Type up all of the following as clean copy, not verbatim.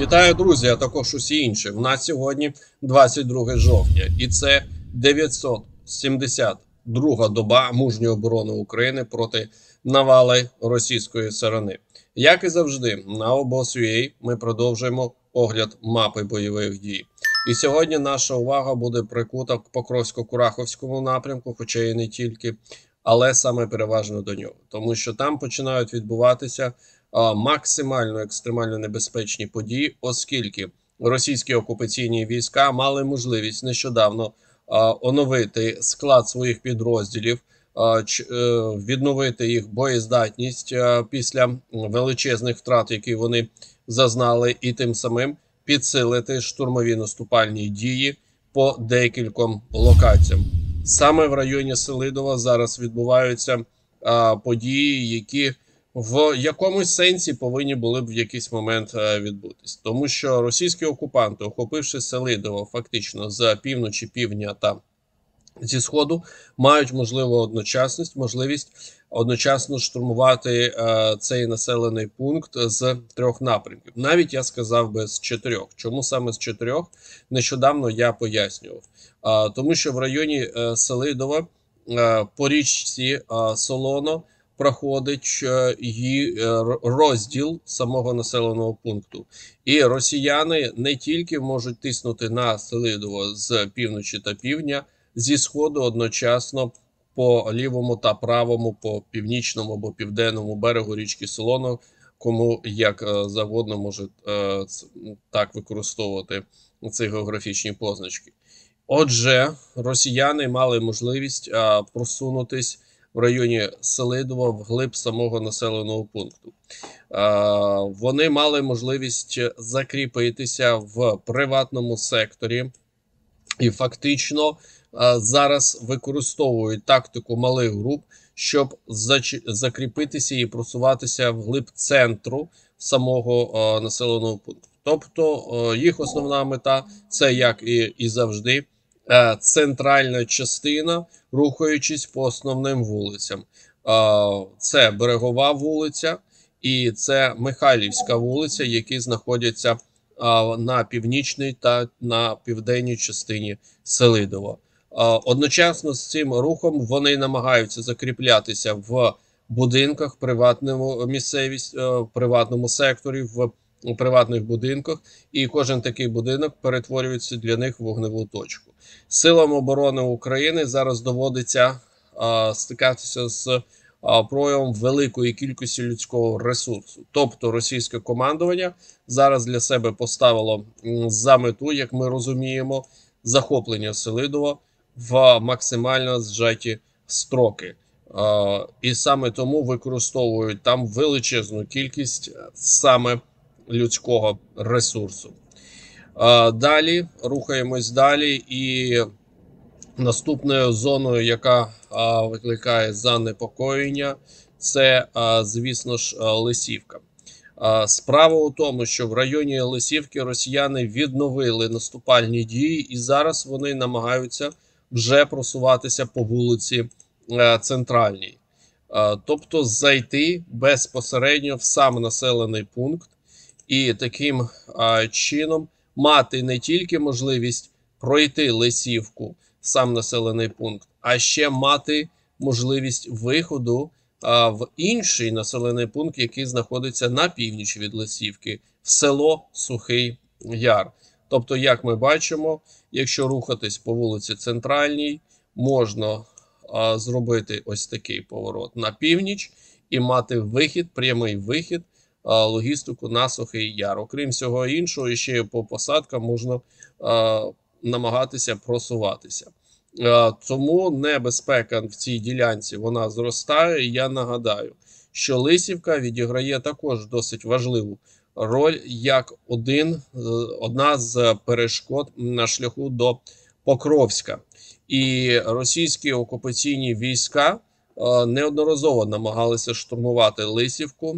Вітаю, друзі, а також усі інші. В нас сьогодні 22 жовтня, і це 972 доба мужньої оборони України проти навали російської сторони. Як і завжди, на обоз.ua ми продовжуємо огляд мапи бойових дій. І сьогодні наша увага буде прикута к Покровсько-Кураховському напрямку, хоча і не тільки, але саме переважно до нього, тому що там починають відбуватися максимально екстремально небезпечні події, оскільки російські окупаційні війська мали можливість нещодавно оновити склад своїх підрозділів, відновити їх боєздатність після величезних втрат, які вони зазнали, і тим самим підсилити штурмові наступальні дії по декільком локаціям. Саме в районі Селидова зараз відбуваються події, які в якомусь сенсі повинні були б в якийсь момент відбутись, тому що російські окупанти, охопивши Селидово фактично з півночі, півдня та зі сходу, мають можливість одночасно штурмувати цей населений пункт з 3 напрямків. Навіть я сказав би з 4. Чому саме з 4? Нещодавно я пояснював. Тому що в районі Селидова по річці Солоно проходить її розділ самого населеного пункту. І росіяни не тільки можуть тиснути на Селидово з півночі та півдня, зі сходу одночасно по лівому та правому, по північному або південному берегу річки Солоно, кому як завгодно може так використовувати ці географічні позначки. Отже, росіяни мали можливість просунутись в районі Селидова вглиб самого населеного пункту. Вони мали можливість закріпитися в приватному секторі і фактично зараз використовують тактику малих груп, щоб закріпитися і просуватися вглиб центру самого населеного пункту. Тобто їх основна мета – це, як і завжди, центральна частина, рухаючись по основним вулицям. Це Берегова вулиця і це Михайлівська вулиця, які знаходяться на північній та на південній частині Селидова. Одночасно з цим рухом вони намагаються закріплятися в будинках, приватному секторі, в приватних будинках, і кожен такий будинок перетворюється для них в вогневу точку. Силам оборони України зараз доводиться стикатися з проявом великої кількості людського ресурсу. Тобто російське командування зараз для себе поставило за мету, як ми розуміємо, захоплення Селидова в максимально зжаті строки. І саме тому використовують там величезну кількість саме людського ресурсу. Далі рухаємось далі, і наступною зоною, яка викликає занепокоєння, це, звісно ж, Лисівка. Справа у тому, що в районі Лисівки росіяни відновили наступальні дії, і зараз вони намагаються вже просуватися по вулиці Центральній. Тобто зайти безпосередньо в сам населений пункт і таким чином мати не тільки можливість пройти Лисівку, сам населений пункт, а ще мати можливість виходу в інший населений пункт, який знаходиться на північ від Лисівки, в село Сухий Яр. Тобто, як ми бачимо, якщо рухатись по вулиці Центральній, можна зробити ось такий поворот на північ і мати вихід, прямий вихід, логістику на Сухий Яр. Окрім всього іншого, ще по посадкам можна намагатися просуватися. Тому небезпека в цій ділянці вона зростає. І я нагадаю, що Лисівка відіграє також досить важливу роль як одна з перешкод на шляху до Покровська. І російські окупаційні війська неодноразово намагалися штурмувати Лисівку,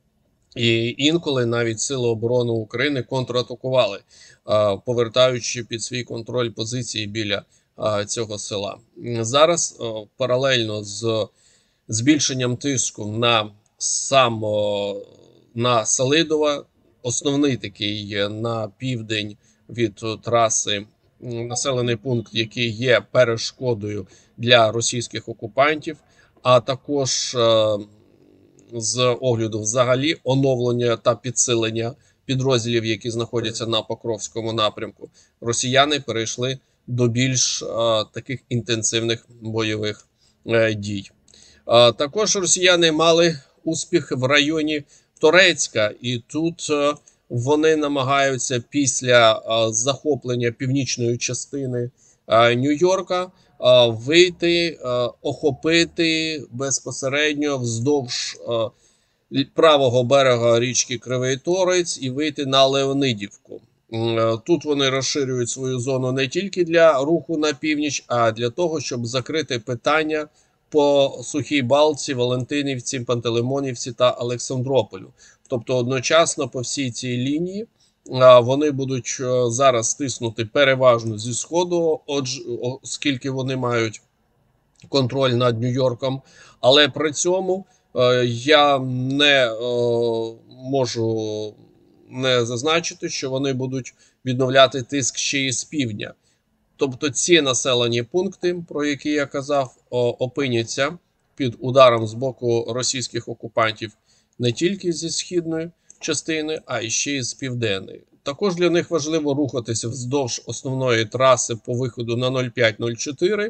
і інколи навіть Сили оборони України контратакували, повертаючи під свій контроль позиції біля цього села. Зараз паралельно з збільшенням тиску на Селидова основний такий на південь від траси населений пункт, який є перешкодою для російських окупантів, а також з огляду взагалі оновлення та підсилення підрозділів, які знаходяться на Покровському напрямку, росіяни перейшли до більш таких інтенсивних бойових дій. Також росіяни мали успіх в районі Торецька, і тут вони намагаються після захоплення північної частини Нью-Йорка вийти, охопити безпосередньо вздовж правого берега річки Кривий Торець і вийти на Леонидівку. Тут вони розширюють свою зону не тільки для руху на північ, а для того, щоб закрити питання по Сухій Балці, Валентинівці, Пантелеймонівці та Олександрополю. Тобто одночасно по всій цій лінії вони будуть зараз стиснути переважно зі Сходу, оскільки вони мають контроль над Нью-Йорком. Але при цьому я не можу не зазначити, що вони будуть відновляти тиск ще й з півдня. Тобто ці населені пункти, про які я казав, опиняться під ударом з боку російських окупантів не тільки зі східної частини, а й ще й з південної. Також для них важливо рухатися вздовж основної траси по виходу на 05-04.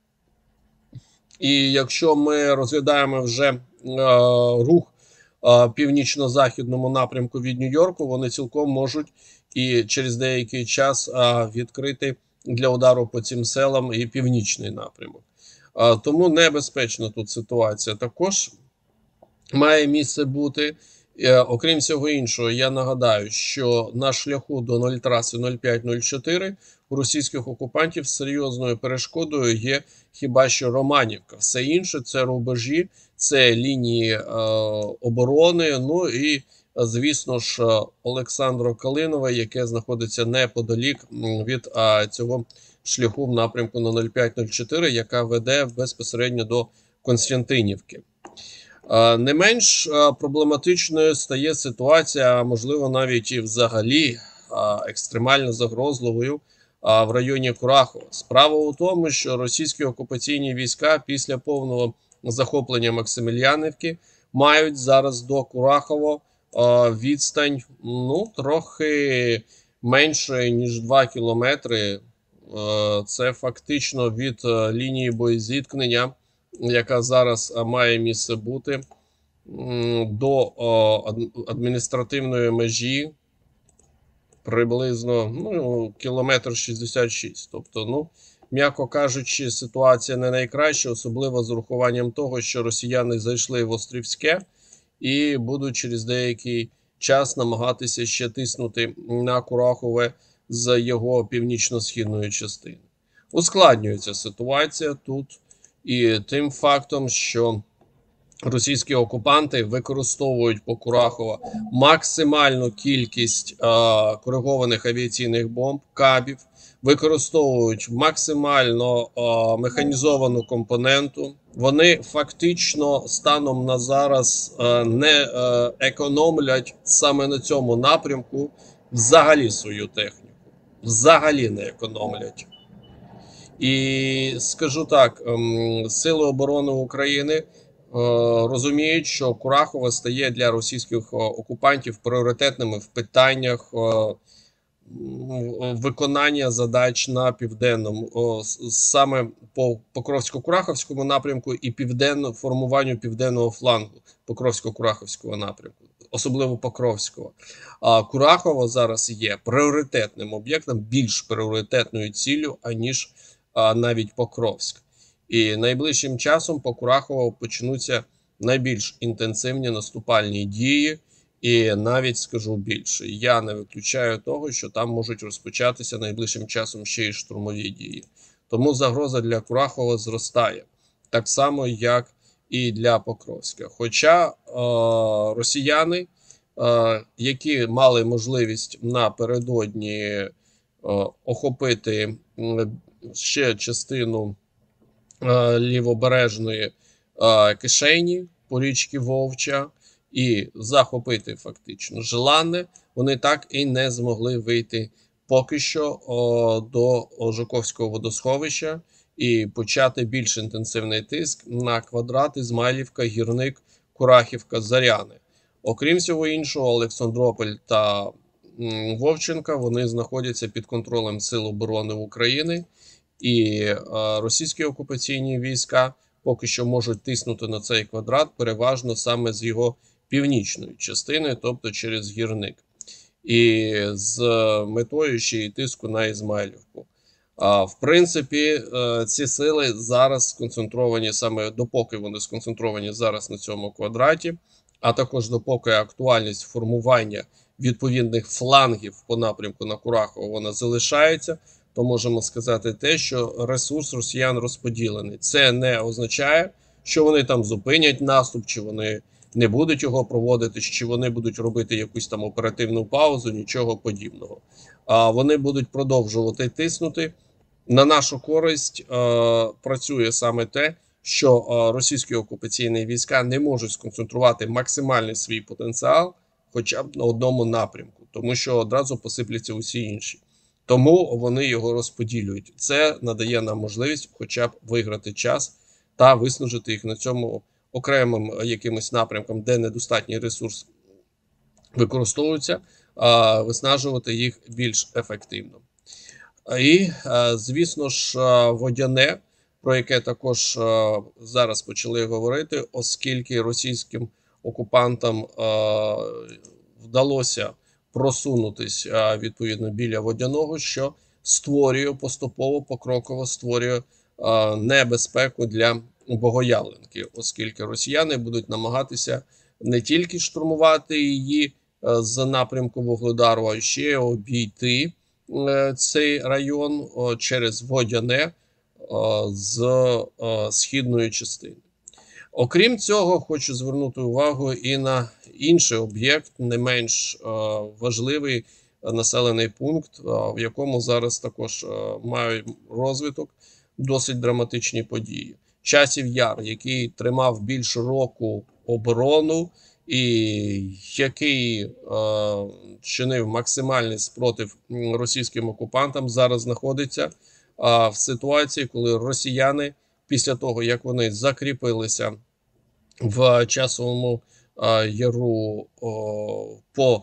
І якщо ми розглядаємо вже рух північно-західному напрямку від Нью-Йорку, вони цілком можуть і через деякий час відкрити для удару по цим селам і північний напрямок. Тому небезпечна тут ситуація також має місце бути. Окрім всього іншого, я нагадаю, що на шляху до траси 05-04 у російських окупантів серйозною перешкодою є хіба що Романівка. Все інше – це рубежі, це лінії оборони, ну і, звісно ж, Олександро-Калинове, яке знаходиться неподалік від цього шляху в напрямку на 05-04, яка веде безпосередньо до Константинівки. Не менш проблематичною стає ситуація, можливо, навіть і взагалі екстремально загрозливою в районі Курахова. Справа у тому, що російські окупаційні війська після повного захоплення Максимілянівки мають зараз до Курахова відстань трохи менше, ніж 2 кілометри. Це фактично від лінії боєзіткнення, яка зараз має місце бути, до адміністративної межі приблизно кілометр 66. Тобто, м'яко кажучи, ситуація не найкраща, особливо з урахуванням того, що росіяни зайшли в Острівське і будуть через деякий час намагатися ще тиснути на Курахове з його північно-східної частини. Ускладнюється ситуація тут і тим фактом, що російські окупанти використовують по Курахова максимальну кількість коригованих авіаційних бомб, кабів, використовують максимально механізовану компоненту. Вони фактично станом на зараз не економлять саме на цьому напрямку взагалі свою техніку. Взагалі не економлять. І скажу так, Сили оборони України розуміють, що Курахове стає для російських окупантів пріоритетними в питаннях виконання задач на південному, саме по Покровсько-Кураховському напрямку і формуванню південного флангу Покровсько-Кураховського напрямку, особливо Покровського. А Курахово зараз є пріоритетним об'єктом, більш пріоритетною ціллю, аніж навіть Покровськ. І найближчим часом по Курахово почнуться найбільш інтенсивні наступальні дії. І навіть скажу більше, я не виключаю того, що там можуть розпочатися найближчим часом ще й штурмові дії. Тому загроза для Курахова зростає, так само, як і для Покровська. Хоча росіяни, які мали можливість напередодні охопити ще частину лівобережної кишені по річці Вовча, і захопити фактично Желанне, вони так і не змогли вийти поки що до Жуковського водосховища і почати більш інтенсивний тиск на квадрат Ізмайлівка, Гірник, Курахівка, Заряне. Окрім всього іншого, Олександрополь та Вовченка, вони знаходяться під контролем Сил оборони України, і російські окупаційні війська поки що можуть тиснути на цей квадрат переважно саме з його північної частини, тобто через Гірник, і з метою ще й тиску на Ізмайлівку. В принципі, ці сили зараз сконцентровані саме допоки вони сконцентровані зараз на цьому квадраті, а також допоки актуальність формування відповідних флангів по напрямку на Курахово вона залишається, то можемо сказати те, що ресурс росіян розподілений. Це не означає, що вони там зупинять наступ, чи вони не будуть його проводити, чи вони будуть робити якусь там оперативну паузу, нічого подібного. Вони будуть продовжувати тиснути. На нашу користь працює саме те, що російські окупаційні війська не можуть сконцентрувати максимальний свій потенціал хоча б на одному напрямку, тому що одразу посипляться усі інші. Тому вони його розподілюють. Це надає нам можливість хоча б виграти час та виснажити їх на цьому окремим якимось напрямкам, де недостатній ресурс використовується, виснажувати їх більш ефективно. І, звісно ж, Водяне, про яке також зараз почали говорити, оскільки російським окупантам вдалося просунутись відповідно біля Водяного, що створює поступово, покроково створює небезпеку для Богоявленки, оскільки росіяни будуть намагатися не тільки штурмувати її з напрямку Вугледару, а ще обійти цей район через Водяне з східної частини. Окрім цього, хочу звернути увагу і на інший об'єкт, не менш важливий населений пункт, в якому зараз також мають розвиток досить драматичні події. Часів Яр, який тримав більше року оборону і який чинив максимальний спротив російським окупантам, зараз знаходиться в ситуації, коли росіяни, після того, як вони закріпилися в Часовому Яру по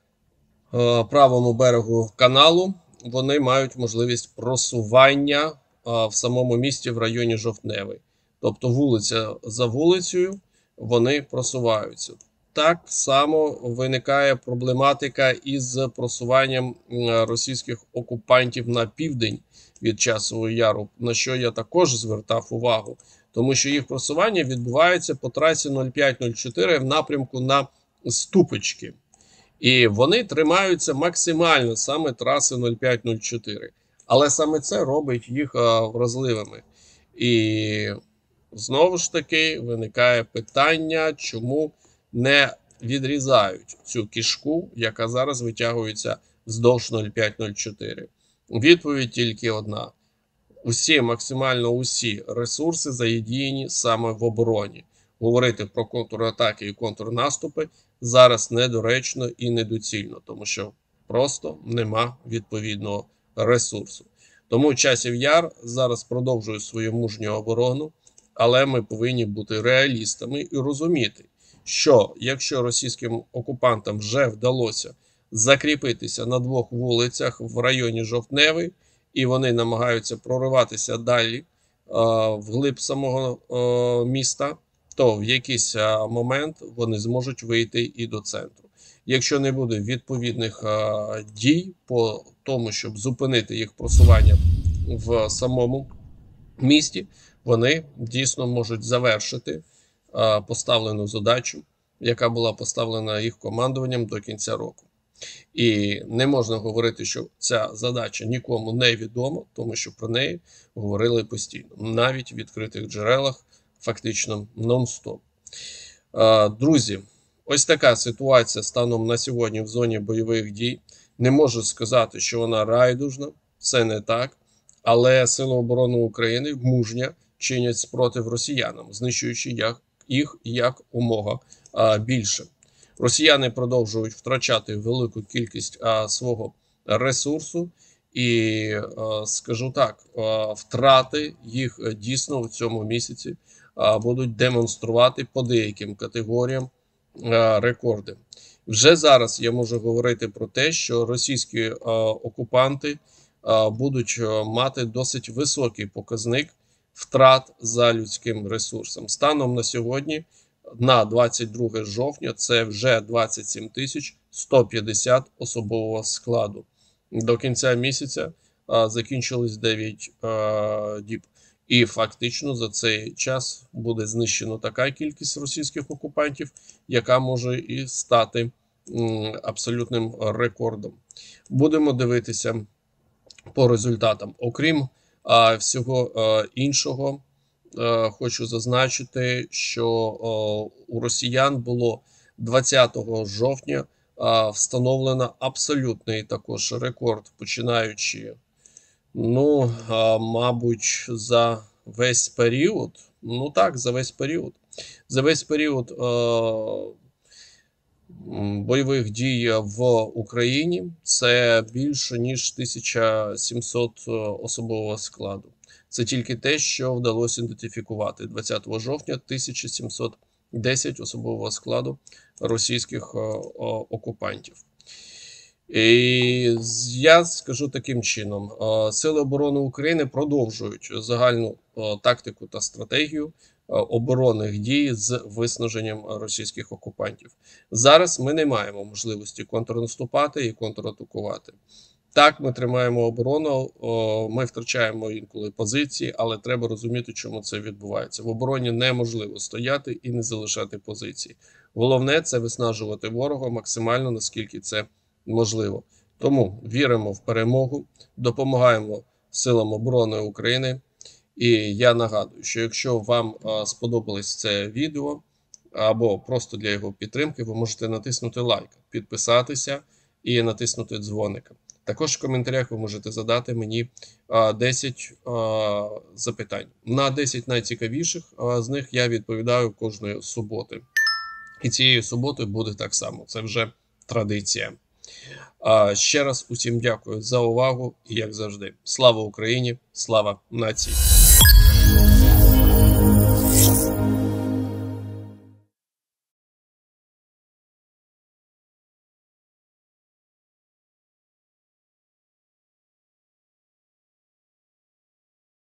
правому берегу каналу, вони мають можливість просування в самому місті в районі Жовтневий. Тобто вулиця за вулицею вони просуваються. Так само виникає проблематика із просуванням російських окупантів на південь від Часового Яру, на що я також звертав увагу, тому що їх просування відбувається по трасі 0504 в напрямку на Ступички. І вони тримаються максимально саме траси 0504. Але саме це робить їх вразливими. І знову ж таки виникає питання, чому не відрізають цю кишку, яка зараз витягується вздовж 0504. Відповідь тільки одна. Максимально усі ресурси задіяні саме в обороні. Говорити про контратаки і контрнаступи зараз недоречно і недоцільно, тому що просто нема відповідного ресурсу. Тому Часів Яр зараз продовжує свою мужню оборону, але ми повинні бути реалістами і розуміти, що якщо російським окупантам вже вдалося закріпитися на двох вулицях в районі Жовтневий, і вони намагаються прориватися далі вглиб самого міста, то в якийсь момент вони зможуть вийти і до центру. Якщо не буде відповідних дій по тому, щоб зупинити їх просування в самому місті, вони дійсно можуть завершити поставлену задачу, яка була поставлена їх командуванням до кінця року. І не можна говорити, що ця задача нікому не відома, тому що про неї говорили постійно, навіть в відкритих джерелах, фактично нон-стоп. Друзі, ось така ситуація станом на сьогодні в зоні бойових дій. Не можу сказати, що вона райдужна, це не так, але Сили оборони України мужньо чинять спротив росіянам, знищуючи їх як умога більше. Росіяни продовжують втрачати велику кількість свого ресурсу, і скажу так, втрати їх дійсно в цьому місяці будуть демонструвати по деяким категоріям рекорди. Вже зараз я можу говорити про те, що російські окупанти будуть мати досить високий показник втрат за людським ресурсом. Станом на сьогодні, на 22 жовтня, це вже 27 150 особового складу. До кінця місяця закінчились 9 діб. І фактично за цей час буде знищено така кількість російських окупантів, яка може і стати абсолютним рекордом. Будемо дивитися по результатам. Окрім всього іншого, хочу зазначити, що у росіян було 20 жовтня встановлено абсолютний також рекорд, починаючи, мабуть, за весь період. За весь період. За весь період бойових дій в Україні це більше ніж 1700 особового складу. Це тільки те, що вдалося ідентифікувати. 20 жовтня 1710 особового складу російських окупантів. І я скажу таким чином: Сили оборони України продовжують загальну тактику та стратегію оборонних дій з виснаженням російських окупантів. Зараз ми не маємо можливості контрнаступати і контратакувати. Так, ми тримаємо оборону, ми втрачаємо інколи позиції, але треба розуміти, чому це відбувається. В обороні неможливо стояти і не залишати позиції. Головне – це виснажувати ворога максимально, наскільки це можливо. Тому віримо в перемогу, допомагаємо Силам оборони України. І я нагадую, що якщо вам сподобалось це відео, або просто для його підтримки, ви можете натиснути лайк, підписатися і натиснути дзвоника. Також в коментарях ви можете задати мені 10 запитань. На 10 найцікавіших з них я відповідаю кожної суботи. І цієї суботи буде так само. Це вже традиція. Ще раз усім дякую за увагу і, як завжди, слава Україні, слава нації!